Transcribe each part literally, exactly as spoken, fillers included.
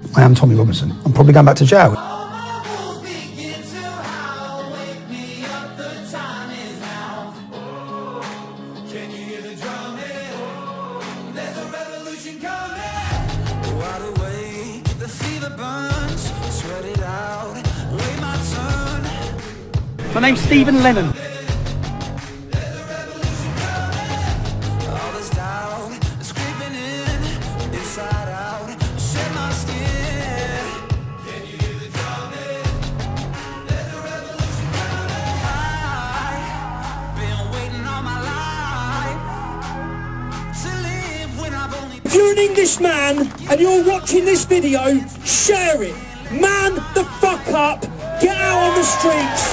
I am Tommy Robinson. I'm probably going back to jail. My name's Stephen Lennon. If you're an Englishman and you're watching this video, share it. Man the fuck up. Get out on the streets.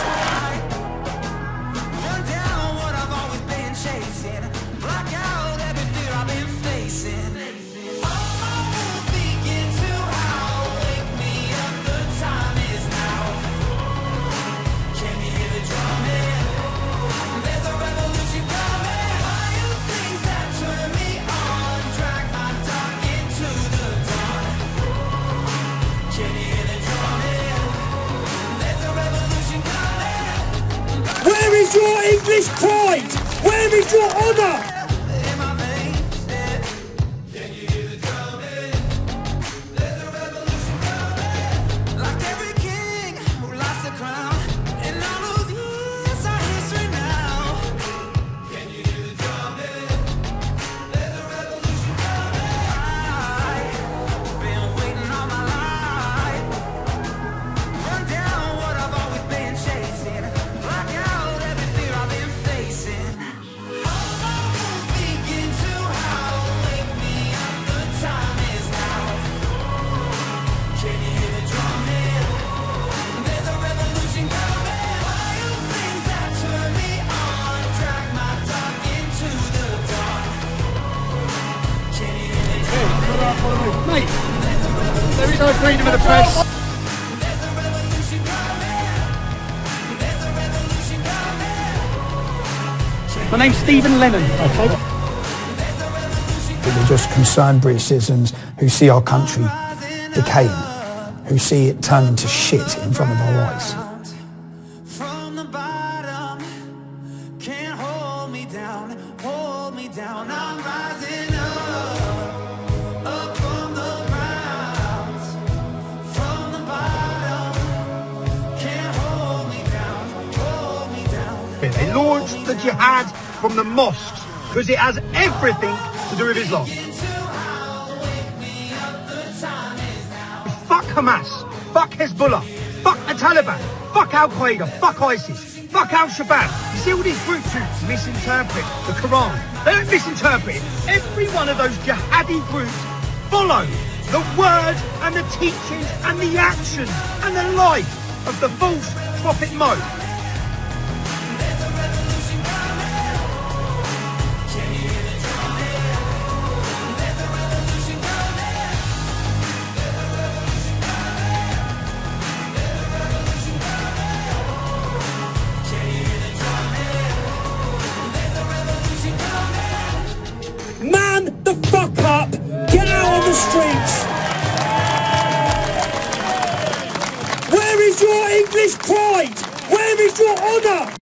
Where is your English pride? Where is your honour? Mate, there is no freedom of the press. My name's Stephen Lennon. Okay. We're just concerned British citizens who see our country decaying, who see it turn into shit in front of our eyes. From the bottom, can't hold me down, hold me down. I'm rising up, up from the ground. From the bottom, can't hold me down, hold me down. They launched the jihad from the mosques because it has everything to do with Islam. Fuck Hamas, fuck Hezbollah, fuck the Taliban, fuck Al Qaeda, fuck ISIS, fuck Al Shabaab. You see all these groups who misinterpret the Quran. They don't misinterpret it. Every one of those jihadi groups follow the word and the teachings and the actions and the life of the false prophet Mo. Man the fuck up. Get out on the streets. Where is your English pride? Where is your honour?